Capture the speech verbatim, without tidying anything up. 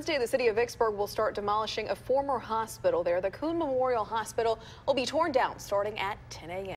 Wednesday, the city of Vicksburg will start demolishing a former hospital there. The Kuhn Memorial Hospital will be torn down starting at ten a m